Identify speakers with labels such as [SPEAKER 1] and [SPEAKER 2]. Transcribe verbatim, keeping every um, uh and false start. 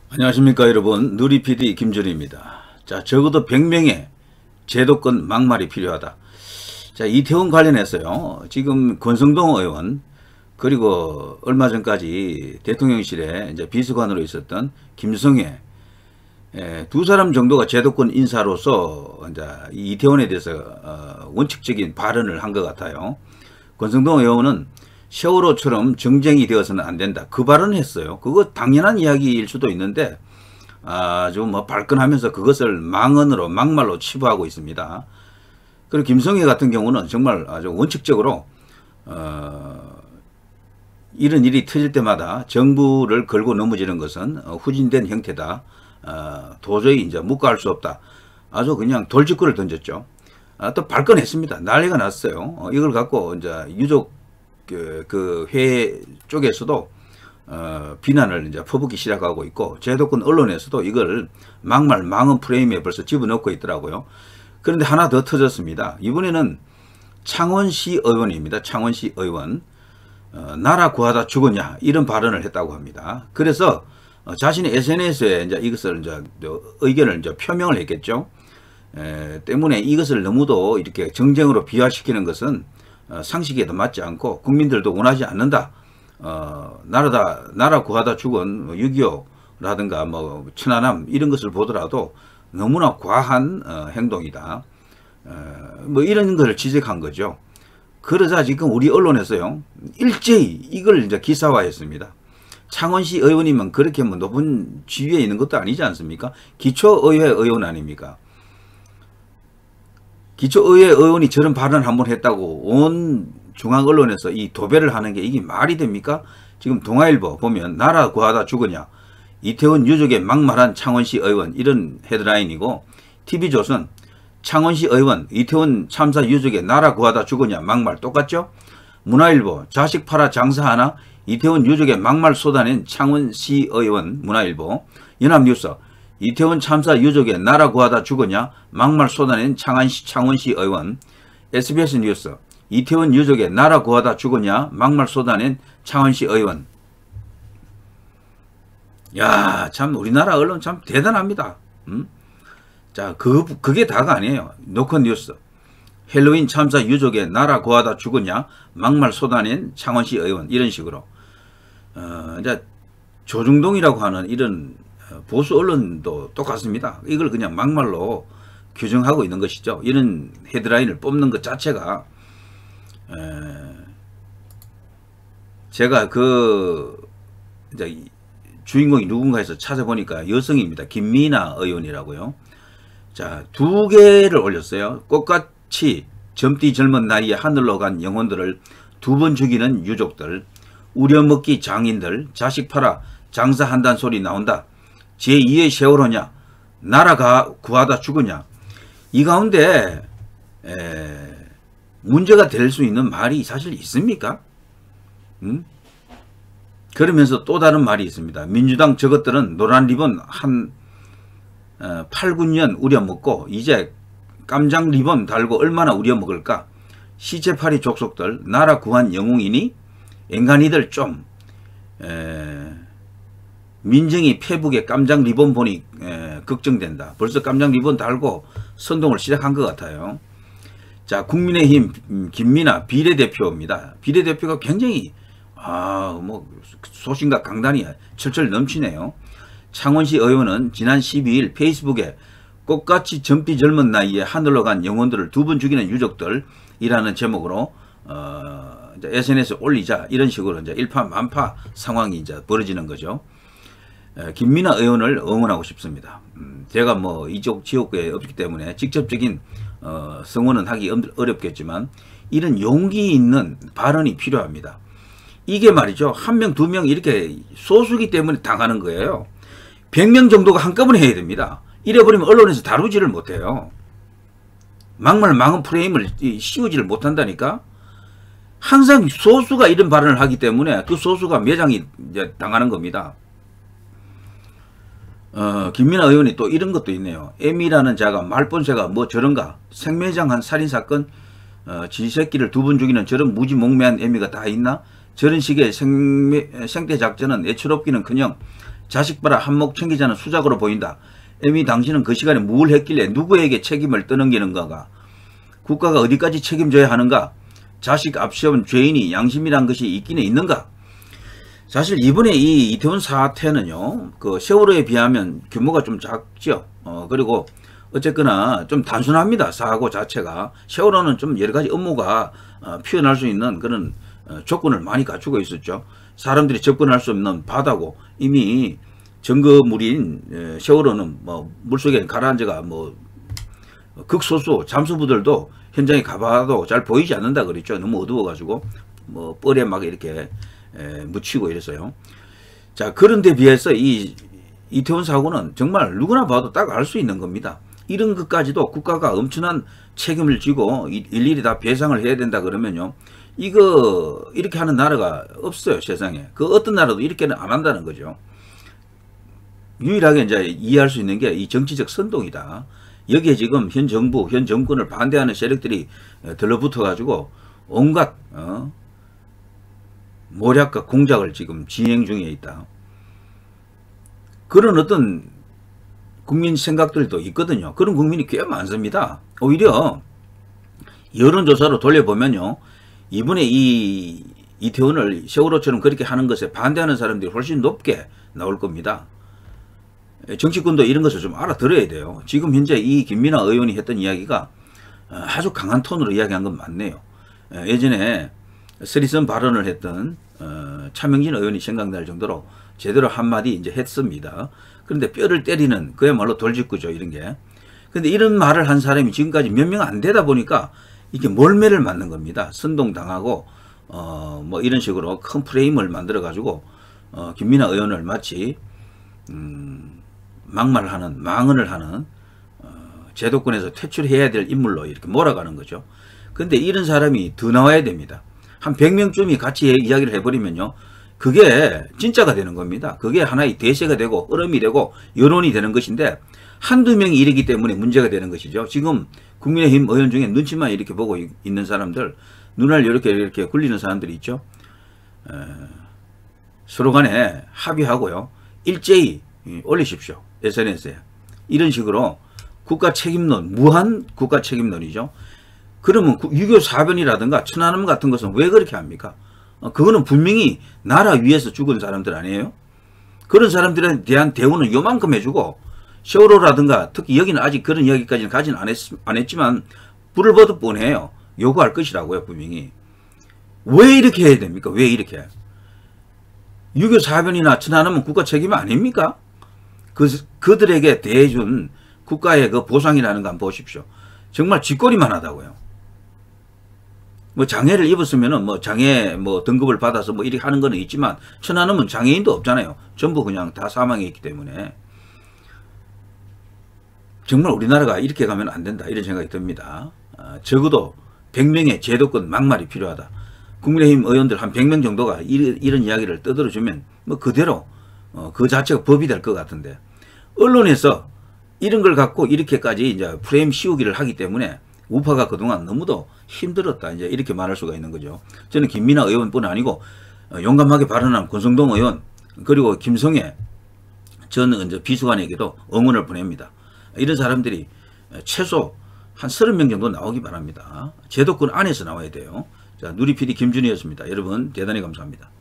[SPEAKER 1] 안녕하십니까 여러분, 누리피디 김준희입니다. 자, 적어도 백 명의 제도권 막말이 필요하다. 자, 이태원 관련해서요, 지금 권성동 의원 그리고 얼마 전까지 대통령실에 이제 비서관으로 있었던 김성회, 예, 두 사람 정도가 제도권 인사로서 이제 이태원에 대해서 어, 원칙적인 발언을 한 것 같아요. 권성동 의원은 세월호처럼 정쟁이 되어서는 안 된다, 그 발언을 했어요. 그거 당연한 이야기일 수도 있는데 아주 뭐 발끈하면서 그것을 망언으로 막말로 치부하고 있습니다. 그리고 김성애 같은 경우는 정말 아주 원칙적으로 어, 이런 일이 터질 때마다 정부를 걸고 넘어지는 것은 후진된 형태다, 어, 도저히 이제 묵과할 수 없다, 아주 그냥 돌직구를 던졌죠. 아, 또 발끈했습니다. 난리가 났어요. 어, 이걸 갖고 이제 유족 그, 그 회의 쪽에서도 어, 비난을 이제 퍼붓기 시작하고 있고, 제도권 언론에서도 이걸 막말 망언 프레임에 벌써 집어넣고 있더라고요. 그런데 하나 더 터졌습니다. 이번에는 창원시 의원입니다. 창원시 의원. 어, 나라 구하다 죽었냐, 이런 발언을 했다고 합니다. 그래서 어, 자신의 에스엔에스에 이제 이것을 이제 의견을 이제 표명을 했겠죠. 에, 때문에 이것을 너무도 이렇게 정쟁으로 비화시키는 것은 어, 상식에도 맞지 않고 국민들도 원하지 않는다. 어, 나라다, 나라 구하다 죽은 육이오라든가 뭐 천안함 이런 것을 보더라도 너무나 과한 어, 행동이다. 어, 뭐 이런 것을 지적한 거죠. 그러자 지금 우리 언론에서요, 일제히 이걸 이제 기사화했습니다. 창원시 의원이면 그렇게 뭐 높은 지위에 있는 것도 아니지 않습니까? 기초의회 의원 아닙니까? 기초의회 의원이 저런 발언을 한번 했다고 온 중앙 언론에서 이 도배를 하는 게 이게 말이 됩니까? 지금 동아일보 보면 나라 구하다 죽었냐, 이태원 유족에 막말한 창원시 의원, 이런 헤드라인이고, 티비조선 창원시 의원 이태원 참사 유족에 나라 구하다 죽었냐 막말 똑같죠? 문화일보 자식 팔아 장사하나 이태원 유족에 막말 쏟아낸 창원시 의원, 문화일보. 연합뉴스 이태원 참사 유족에 나라 구하다 죽었냐 막말 쏟아낸 창원시, 창원시 의원. 에스비에스 뉴스 이태원 유족에 나라 구하다 죽었냐 막말 쏟아낸 창원시 의원. 야, 참 우리나라 언론 참 대단합니다. 음? 자, 그, 그게 다가 아니에요. 노컷 뉴스 헬로윈 참사 유족에 나라 구하다 죽었냐 막말 쏟아낸 창원시 의원, 이런 식으로 어, 이제 조중동이라고 하는 이런 보수 언론도 똑같습니다. 이걸 그냥 막말로 규정하고 있는 것이죠. 이런 헤드라인을 뽑는 것 자체가, 에, 제가 그 이제 주인공이 누군가 해서 찾아보니까 여성입니다. 김미나 의원이라고요. 자, 두 개를 올렸어요. 꽃같이 젊디 젊은 나이에 하늘로 간 영혼들을 두 번 죽이는 유족들, 우려먹기 장인들, 자식 팔아 장사한다는 소리 나온다. 제이의 세월호냐, 나라가 구하다 죽으냐. 이 가운데 에, 문제가 될 수 있는 말이 사실 있습니까? 음? 그러면서 또 다른 말이 있습니다. 민주당 저것들은 노란 리본 한 어, 팔, 구 년 우려먹고 이제 깜장 리본 달고 얼마나 우려먹을까. 시체팔이 족속들 나라 구한 영웅이니 앵간이들 좀 에, 민정이 페북에 깜장 리본 보니 에, 걱정된다. 벌써 깜장 리본 달고 선동을 시작한 것 같아요. 자, 국민의힘 김미나 비례대표입니다. 비례대표가 굉장히 아, 뭐 소신과 강단이 철철 넘치네요. 창원시 의원은 지난 십이 일 페이스북에 꽃같이 젊디 젊은 나이에 하늘로 간 영혼들을 두 번 죽이는 유족들이라는 제목으로 어, 이제 에스엔에스에 올리자, 이런 식으로 이제 일파만파 상황이 이제 벌어지는 거죠. 에, 김미나 의원을 응원하고 싶습니다. 음, 제가 뭐 이쪽 지역구에 없기 때문에 직접적인 어, 성원은 하기 어렵겠지만 이런 용기 있는 발언이 필요합니다. 이게 말이죠, 한 명, 두 명 이렇게 소수기 때문에 당하는 거예요. 백 명 정도가 한꺼번에 해야 됩니다. 이래버리면 언론에서 다루지를 못해요. 막말 망언 프레임을 씌우지를 못한다니까. 항상 소수가 이런 발언을 하기 때문에 그 소수가 매장이 이제 당하는 겁니다. 어, 김민아 의원이 또 이런 것도 있네요. M이라는 자가 말본새가 뭐 저런가, 생매장한 살인사건, 어, 지 새끼를 두 번 죽이는 저런 무지몽매한 M이가 다 있나? 저런 식의 생매, 생태작전은 애처롭기는커녕 자식 봐라 한몫 챙기자는 수작으로 보인다. 애미 당신은 그 시간에 뭘 했길래 누구에게 책임을 떠넘기는가가. 국가가 어디까지 책임져야 하는가. 자식 앞세운 죄인이 양심이란 것이 있기는 있는가. 사실 이번에 이 이태원 사태는요, 그 세월호에 비하면 규모가 좀 작죠. 어, 그리고 어쨌거나 좀 단순합니다. 사고 자체가. 세월호는 좀 여러 가지 업무가 어, 피어날 수 있는 그런 어, 조건을 많이 갖추고 있었죠. 사람들이 접근할 수 없는 바다고 이미 증거물인 에, 세월호는 뭐 물속에 가라앉아가 뭐 극소수 잠수부들도 현장에 가봐도 잘 보이지 않는다 그랬죠. 너무 어두워가지고 뭐 뻘에 막 이렇게 에, 묻히고 이랬어요. 자, 그런데 비해서 이 이태원 사고는 정말 누구나 봐도 딱 알 수 있는 겁니다. 이런 것까지도 국가가 엄청난 책임을 지고 일일이 다 배상을 해야 된다 그러면요, 이거 이렇게 하는 나라가 없어요, 세상에. 그 어떤 나라도 이렇게는 안 한다는 거죠. 유일하게 이제 이해할 수 있는 게 이 정치적 선동이다. 여기에 지금 현 정부, 현 정권을 반대하는 세력들이 들러붙어 가지고 온갖 어, 모략과 공작을 지금 진행 중에 있다. 그런 어떤 국민 생각들도 있거든요. 그런 국민이 꽤 많습니다. 오히려 여론조사로 돌려보면요, 이번에 이 이태원을 세월호처럼 그렇게 하는 것에 반대하는 사람들이 훨씬 높게 나올 겁니다. 정치권도 이런 것을 좀 알아들어야 돼요. 지금 현재 이 김민하 의원이 했던 이야기가 아주 강한 톤으로 이야기한 건 맞네요. 예전에 쓰리선 발언을 했던 차명진 의원이 생각날 정도로 제대로 한마디 이제 했습니다. 그런데 뼈를 때리는 그야말로 돌직구죠, 이런 게. 근데 이런 말을 한 사람이 지금까지 몇 명 안 되다 보니까 이게 몰매를 맞는 겁니다. 선동당하고 어 뭐 이런 식으로 큰 프레임을 만들어 가지고 어 김민하 의원을 마치 음 막말하는, 망언을 하는 어 제도권에서 퇴출해야 될 인물로 이렇게 몰아가는 거죠. 근데 이런 사람이 더 나와야 됩니다. 한 백 명쯤이 같이 이야기를 해버리면요, 그게 진짜가 되는 겁니다. 그게 하나의 대세가 되고 흐름이 되고 여론이 되는 것인데, 한두 명이 이르기 때문에 문제가 되는 것이죠. 지금 국민의힘 의원 중에 눈치만 이렇게 보고 있는 사람들, 눈알 이렇게 이렇게 굴리는 사람들이 있죠. 에, 서로 간에 합의하고요, 일제히 올리십시오, 에스엔에스에. 이런 식으로 국가 책임론, 무한 국가 책임론이죠. 그러면 유교 사변이라든가 천안함 같은 것은 왜 그렇게 합니까? 어, 그거는 분명히 나라 위에서 죽은 사람들 아니에요? 그런 사람들에 대한 대우는 요만큼 해주고, 세월호라든가 특히 여기는 아직 그런 이야기까지는 가진 안, 했, 안 했지만 불을 보듯 뻔해요. 요구할 것이라고요, 분명히. 왜 이렇게 해야 됩니까? 왜 이렇게? 유교 사변이나 천안함은 국가 책임 아닙니까? 그, 그들에게 대해준 국가의 그 보상이라는 거 한번 보십시오. 정말 쥐꼬리만 하다고요. 뭐 장애를 입었으면은 뭐 장애 뭐 등급을 받아서 뭐 이렇게 하는 거는 있지만, 천안함은 장애인도 없잖아요. 전부 그냥 다 사망해 있기 때문에. 정말 우리나라가 이렇게 가면 안 된다, 이런 생각이 듭니다. 아, 적어도 백 명의 제도권 막말이 필요하다. 국민의힘 의원들 한 백 명 정도가 이런, 이런 이야기를 떠들어주면 뭐 그대로 어, 그 자체가 법이 될 것 같은데, 언론에서 이런 걸 갖고 이렇게까지 이제 프레임 씌우기를 하기 때문에 우파가 그동안 너무도 힘들었다, 이제 이렇게 말할 수가 있는 거죠. 저는 김민하 의원뿐 아니고 용감하게 발언한 권성동 의원, 그리고 김성애 전 이제 비서관에게도 응원을 보냅니다. 이런 사람들이 최소 한 서른 명 정도 나오기 바랍니다. 제도권 안에서 나와야 돼요. 자, 누리피디 김준희였습니다. 여러분 대단히 감사합니다.